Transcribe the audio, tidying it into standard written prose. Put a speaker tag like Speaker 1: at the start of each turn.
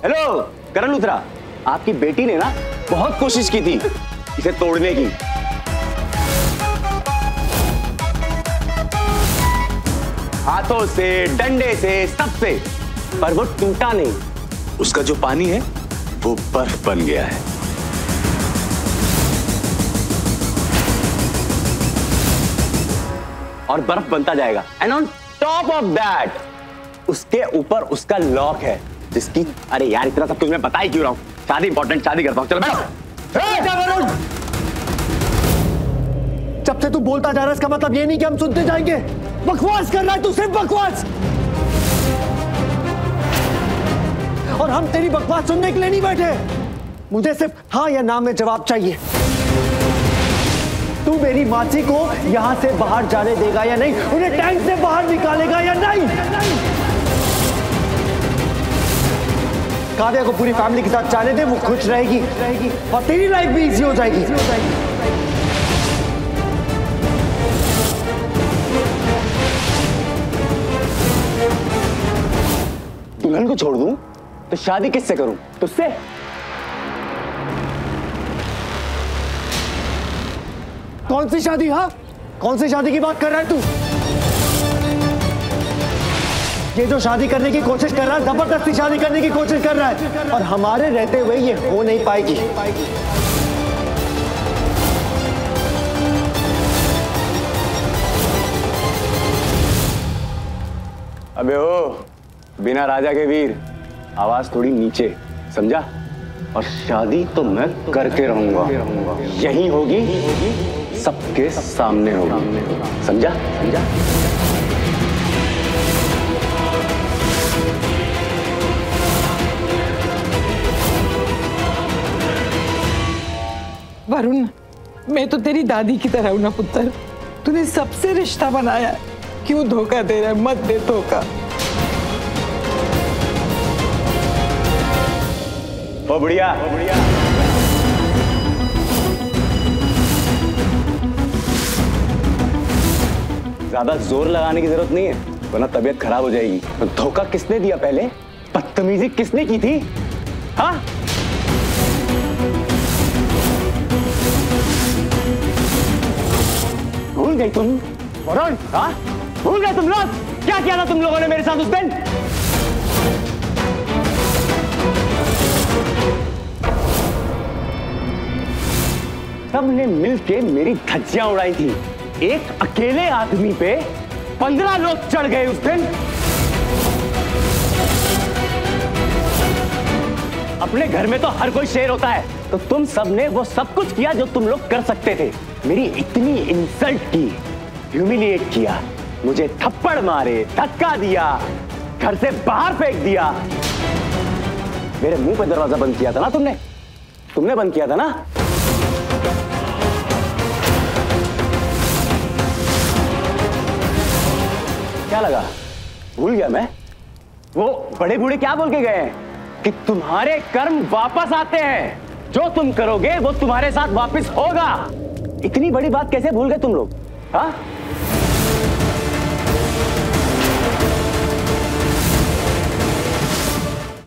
Speaker 1: Hello Karan Luthra, आपकी बेटी ने ना बहुत कोशिश की थी इसे तोड़ने की। हाथों से, डंडे से, सबसे, पर वो टूटा नहीं।
Speaker 2: उसका जो पानी है वो बर्फ बन गया है।
Speaker 1: और बर्फ बनता जाएगा। And on top of that उसके ऊपर उसका लॉक है जिसकी, अरे यार इतना सब कुछ मैं बता ही क्यों रहा हूं। शादी इंपॉर्टेंट, शादी करता हूं। चलो बैठो।
Speaker 3: जब से तू बोलता जा रहा है इसका मतलब ये नहीं कि हम सुनते जाएंगे। बकवास कर रहा है तू, सिर्फ बकवास। और हम तेरी बकवास सुनने के लिए नहीं बैठे। मुझे सिर्फ हाँ या ना में जवाब चाहिए। तू मेरी मासी को यहां से बाहर जाने देगा या नहीं? उन्हें टैंक से बाहर निकालेगा या नहीं? काव्या को पूरी फैमिली के साथ जाने दे, वो खुश रहेगी और तेरी लाइफ भी इजी हो जाएगी।
Speaker 1: दुल्हन को छोड़ दूं तो शादी किससे करूं? तुझसे?
Speaker 3: कौन सी शादी? हाँ, कौन सी शादी की बात कर रहा है तू? ये जो शादी करने की कोशिश कर रहा है, जबरदस्ती शादी करने की कोशिश कर रहा है, और हमारे रहते हुए ये हो नहीं पाएगी।
Speaker 1: अबे ओ, बिना राजा के वीर, आवाज थोड़ी नीचे, समझा? और शादी तो मैं करके रहूंगा। यही होगी, सबके सामने होगी, समझा? समझा?
Speaker 4: वरुण, मैं तो तेरी दादी की तरह हूं ना पुत्र। तूने सबसे रिश्ता बनाया, क्यों धोखा दे रहा है? मत दे धोखा।
Speaker 1: ओ बुढ़िया, ज्यादा जोर लगाने की जरूरत नहीं है, वरना तबीयत खराब हो जाएगी। तो धोखा किसने दिया पहले? बदतमीजी किसने की थी? हाँ? भूल गई तुम? वरुण, हाँ? भूल गए तुम लोग? क्या किया था तुम लोगों ने मेरे साथ उस दिन? सबने मिलके मेरी धज्जियां उड़ाई थी। एक अकेले आदमी पे 15 लोग चढ़ गए उस दिन। अपने घर में तो हर कोई शेर होता है, तो तुम सबने वो सब कुछ किया जो तुम लोग कर सकते थे। मेरी इतनी इंसल्ट की, ह्यूमिलिएट किया, मुझे थप्पड़ मारे, धक्का दिया, घर से बाहर फेंक दिया। मेरे मुंह पे दरवाजा बंद किया था ना तुमने? तुमने बंद किया था ना? क्या लगा? भूल गया मैं? वो बड़े बूढ़े क्या बोल के गए हैं कि तुम्हारे कर्म वापस आते हैं, जो तुम करोगे वो तुम्हारे साथ वापस होगा। इतनी बड़ी बात कैसे भूल गए तुम लोग? हाँ?